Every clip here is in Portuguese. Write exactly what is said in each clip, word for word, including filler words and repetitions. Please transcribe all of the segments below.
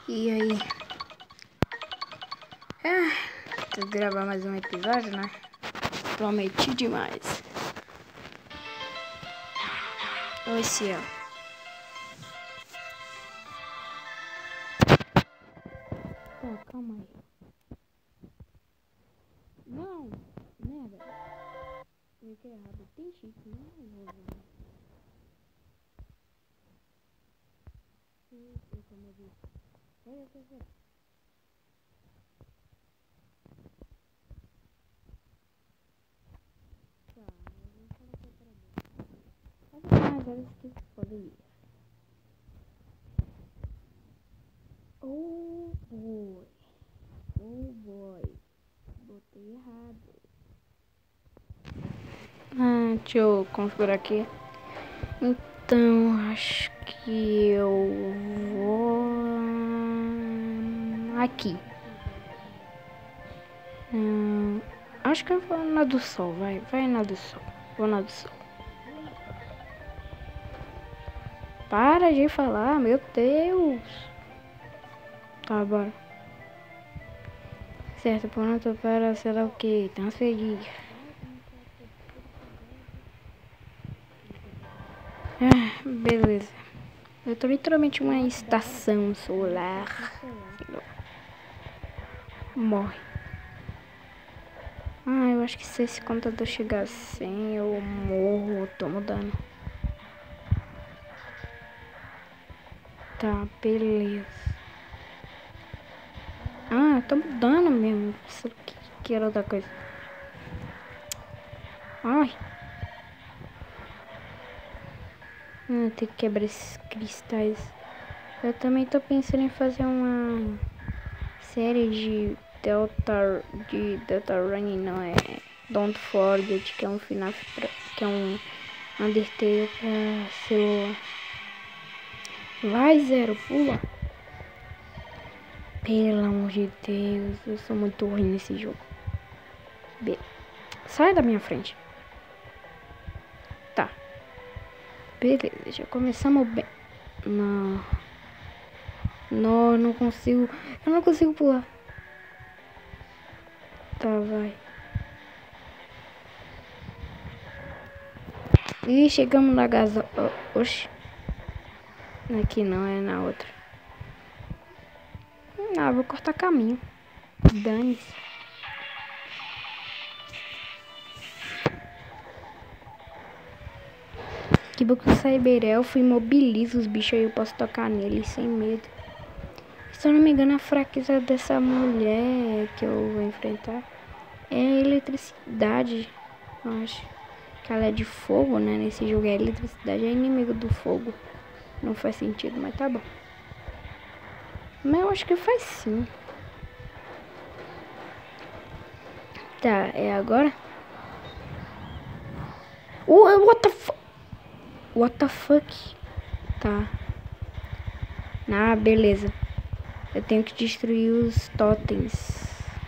E aí? É, vou gravar mais um episódio, né? Prometi demais. Oi, Ciel. Tá, calma aí. Não, merda. Cliquei errado. Tem chip, não vou usar. Eu como eu disse. Olha, olha, olha. Tá, eu vou colocar pra baixo. Ah, agora eu esqueci de fazer isso. Oh boy. Oh boy. Botei errado. Ah, deixa eu configurar aqui. Então, acho que eu vou aqui. Hum, acho que eu vou na do sol, vai, vai na do sol. Vou na do sol. Para de falar, meu Deus. Tá, bora. Certo, pronto para sei lá o que, transferir. Ah, beleza. Eu tô literalmente uma estação solar. Morre. Ah, eu acho que se esse computador chegar assim, eu morro, eu tô mudando. Tá, beleza. Ah, eu tô mudando mesmo. Isso que, que era outra coisa. Ai. Ah, tem que quebrar esses cristais. Eu também tô pensando em fazer uma série de Delta de Delta Run, não é Don't Forget, que é um final pra, que é um Undertale pra celular. Vai, Zero, pula. Pelo amor de Deus, eu sou muito ruim nesse jogo. Be Sai da minha frente. Tá. Beleza, já começamos bem. Não. Não, não consigo. Eu não consigo pular. Tá, vai. E chegamos na gaso... Oh, oxi. Aqui não, é na outra. Ah, vou cortar caminho. Dane-se. Que bom que o Cyberelfo imobiliza os bichos aí, eu posso tocar neles sem medo. Se eu não me engano, a fraqueza dessa mulher que eu vou enfrentar é a eletricidade. Eu acho que ela é de fogo, né? Nesse jogo é eletricidade, é inimigo do fogo. Não faz sentido, mas tá bom. Mas eu acho que faz sim. Tá, é agora? Uh, what the fuck? What the fuck? Tá. Ah, beleza. Eu tenho que destruir os totens.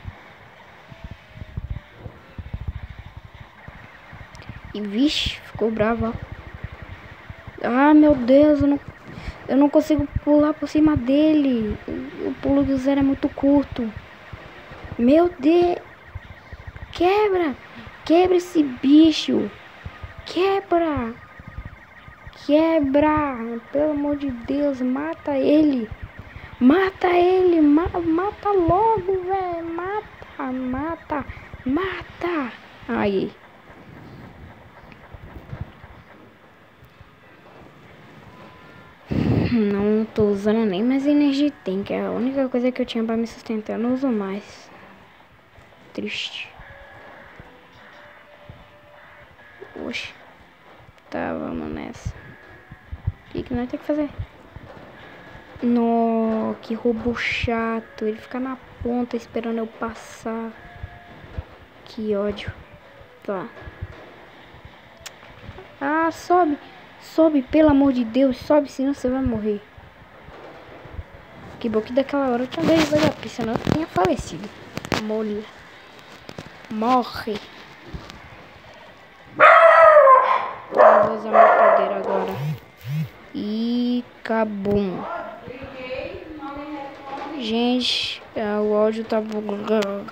E vixe, ficou bravo, ó. Ah, meu Deus, eu não, eu não consigo pular por cima dele. O, o pulo do Zero é muito curto. Meu Deus. Quebra. Quebra esse bicho. Quebra. Quebra. Pelo amor de Deus, mata ele. Mata ele. Ma mata logo, velho. Mata, mata, mata. Aí. Não tô usando nem mais energia tem, que é a única coisa que eu tinha pra me sustentar. Eu não uso mais. Triste. Oxe. Tá, vamos nessa. O que, que nós temos que fazer? No, que roubo chato. Ele fica na ponta esperando eu passar. Que ódio. Tá. Ah, sobe. Sobe, pelo amor de Deus. Sobe, senão você vai morrer. Que bom que daquela hora eu tinha ganho da pista, senão eu tinha falecido. Molha. Morre. Eu vou usar meu poder agora. E cabum. Gente, ah, o áudio tá bugando.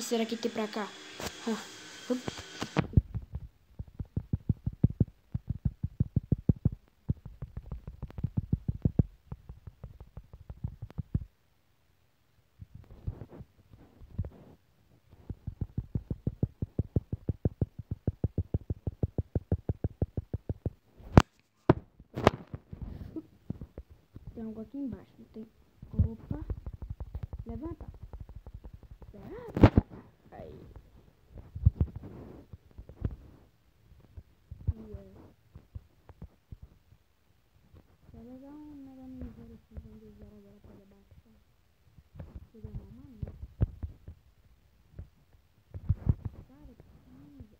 que será que tem pra cá? Ah, up. Tem algo aqui embaixo, não tem? Opa. Levanta. Levanta. Aí. Yeah. Vai levar um negócio zero aqui, vamos zero agora pra baixar. Pegar uma mania. Cara, que cinza.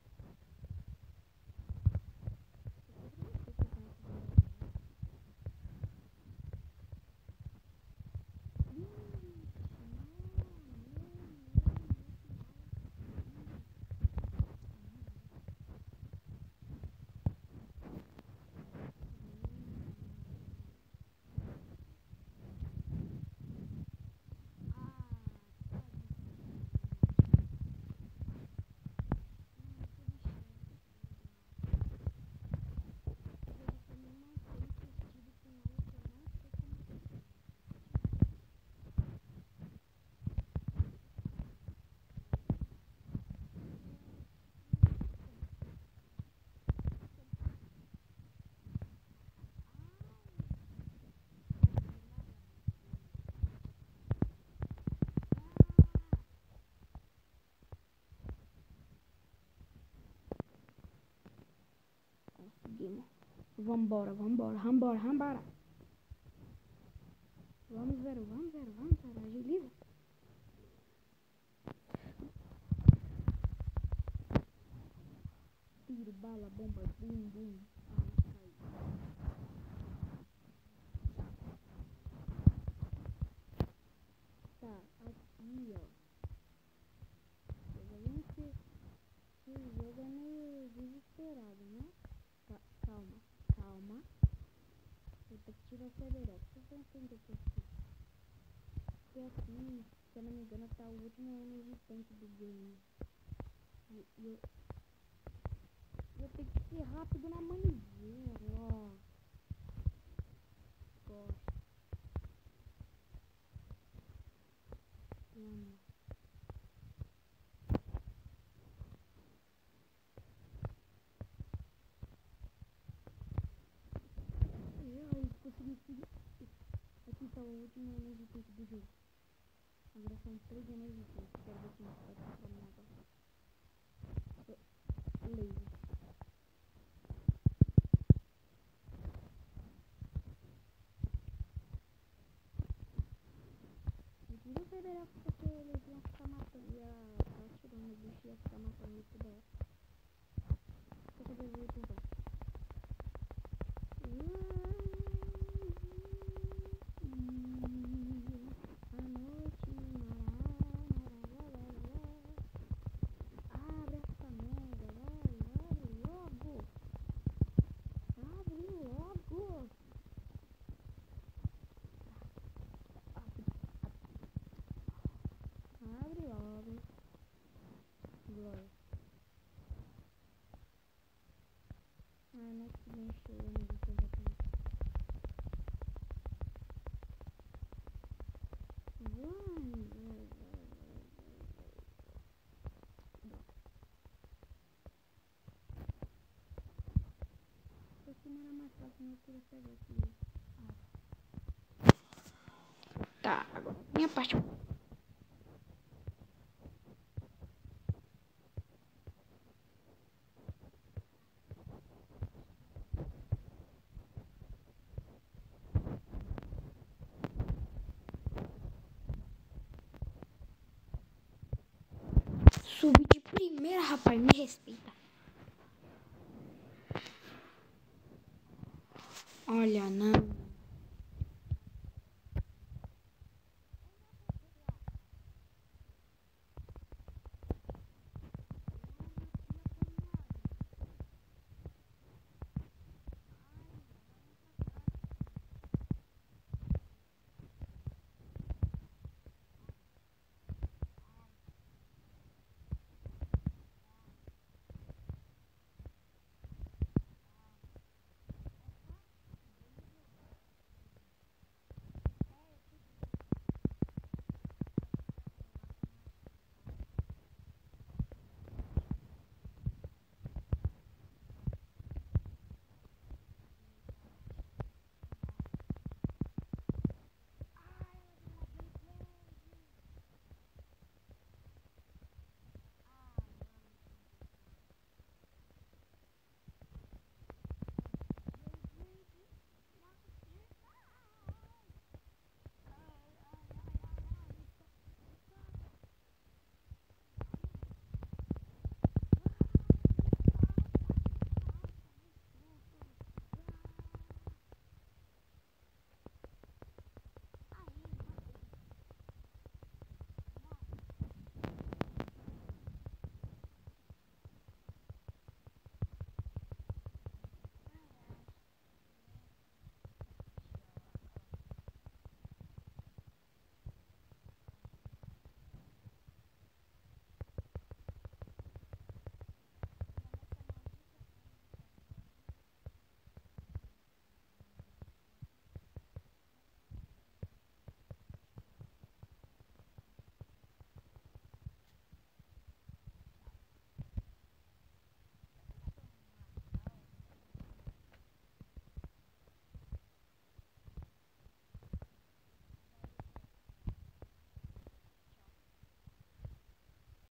Conseguimos. Vambora, vambora, vambora, vambora. Vamos zero, vamos zero, vamos zero. Agiliza. Tiro, bala, bomba, bum, bum. Ai, caiu. Tá, aqui, ó. A gente, esse jogo é meio desesperado, né? Ca calma, calma. Vou ter que tirar o Severó. Vocês vão entender por quê. Porque aqui, se eu não me engano, tá o último energy tank do game. E eu... Vou ter que ser rápido na manivela, ó. Gosto. Vamos. Ai, consegui seguir. Aqui tá o último energy tank do jogo. Agora são três energy tanks. Quero ver se não pode pra mim agora. Laser. Não sei melhor porque eles iam ficar matando, ia ficar atirando o bicho, ia ficar matando ele toda hora. Só que eu vou tentar. A noite, abre essa merda, vai, abre logo. Abre logo. Abre logo. Glória. Ah, não é que me encheu, eu não vi tanto aqui. Vai, vai, vai, vai, vai. Esse não era mais fácil, não queria pegar aqui. Ah. Tá, agora minha parte. Subi de primeira, rapaz, me respeita. Olha, não.